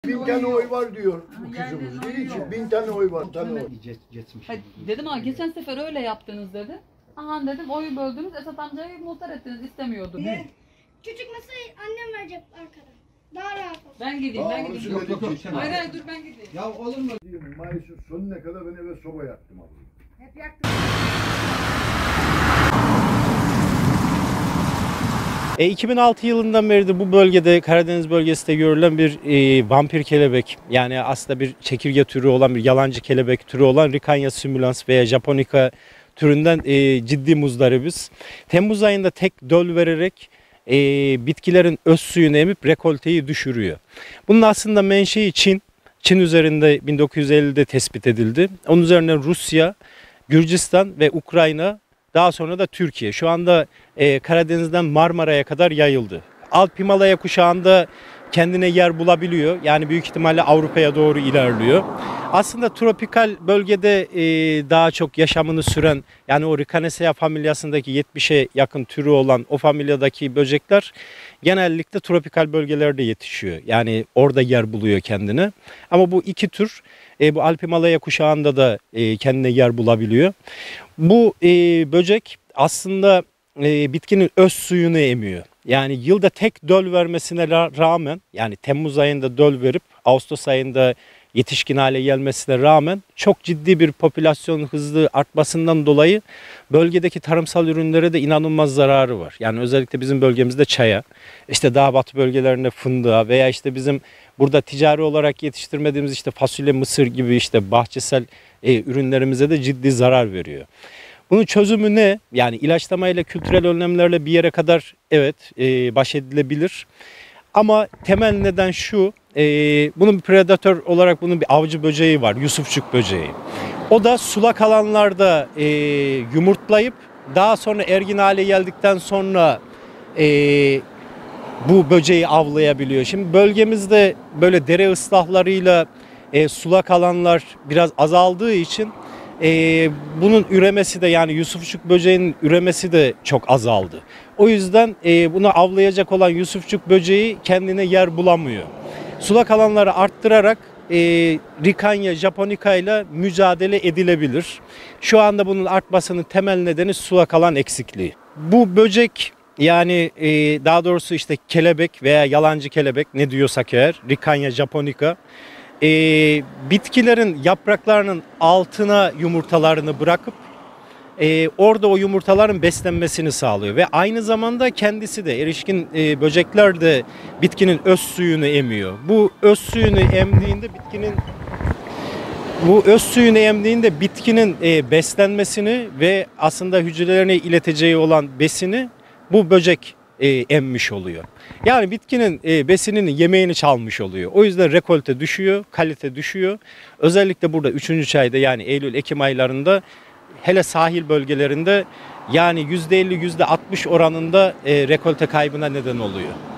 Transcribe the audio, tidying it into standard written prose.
bin tane oy var diyor bu kızımız. Dedi ki 1000 tane oy var. Dedim ha geçen sefer öyle yaptınız dedi. Aha dedim oyu böldünüz Esat amcayı muhtar ettiniz istemiyordu. Küçük masayı annem verecek arkada. Daha rahat olsun. Ben gideyim ben gideyim. Yok. Hayır hayır dur ben gideyim. Ya olur mu? Mayıs'ın sonuna kadar ben eve soba yaktım abi. Hep yaktım. 2006 yılından beridir bu bölgede, Karadeniz bölgesinde görülen bir vampir kelebek, yani aslında bir çekirge türü olan bir yalancı kelebek türü olan Ricania simulans veya Japonica türünden ciddi muzdaribiz. Temmuz ayında tek döl vererek bitkilerin öz suyunu emip rekolteyi düşürüyor. Bunun aslında menşei Çin. Çin üzerinde 1950'de tespit edildi. Onun üzerine Rusya, Gürcistan ve Ukrayna, daha sonra da Türkiye. Şu anda Karadeniz'den Marmara'ya kadar yayıldı. Alp Himalaya kuşağında kendine yer bulabiliyor. Yani büyük ihtimalle Avrupa'ya doğru ilerliyor. Aslında tropikal bölgede daha çok yaşamını süren, yani o Ricanaceae familyasındaki 70'e yakın türü olan o familyadaki böcekler genellikle tropikal bölgelerde yetişiyor. Yani orada yer buluyor kendine. Ama bu iki tür bu Alp Himalaya kuşağında da kendine yer bulabiliyor. Bu böcek aslında bitkinin öz suyunu emiyor. Yani yılda tek döl vermesine rağmen, yani Temmuz ayında döl verip Ağustos ayında yetişkin hale gelmesine rağmen çok ciddi bir popülasyon hızlı artmasından dolayı bölgedeki tarımsal ürünlere de inanılmaz zararı var. Yani özellikle bizim bölgemizde çaya, işte daha batı bölgelerinde fındığa veya işte bizim burada ticari olarak yetiştirmediğimiz işte fasulye, mısır gibi işte bahçesel ürünlerimize de ciddi zarar veriyor. Bunun çözümü ne? Yani ilaçlamayla, kültürel önlemlerle bir yere kadar evet baş edilebilir. Ama temel neden şu, bunun bir predatör olarak bunun bir avcı böceği var, Yusufçuk böceği. O da sulak alanlarda yumurtlayıp daha sonra ergin hale geldikten sonra bu böceği avlayabiliyor. Şimdi bölgemizde böyle dere ıslahlarıyla sulak alanlar biraz azaldığı için bunun üremesi de, yani Yusufçuk böceğinin üremesi de çok azaldı. O yüzden bunu avlayacak olan Yusufçuk böceği kendine yer bulamıyor. Sulak alanları arttırarak Ricania japonica ile mücadele edilebilir. Şu anda bunun artmasının temel nedeni sulak alan eksikliği. Bu böcek, yani daha doğrusu işte kelebek veya yalancı kelebek ne diyorsak eğer, Ricania japonica, bitkilerin yapraklarının altına yumurtalarını bırakıp orada o yumurtaların beslenmesini sağlıyor ve aynı zamanda kendisi de, erişkin böcekler de bitkinin öz suyunu emiyor. Bu öz suyunu emdiğinde bitkinin beslenmesini ve aslında hücrelerine ileteceği olan besini bu böcek emmiş oluyor. Yani bitkinin besinini, yemeğini çalmış oluyor. O yüzden rekolte düşüyor, kalite düşüyor. Özellikle burada 3. çayda, yani Eylül-Ekim aylarında, hele sahil bölgelerinde yani %50-%60 oranında rekolte kaybına neden oluyor.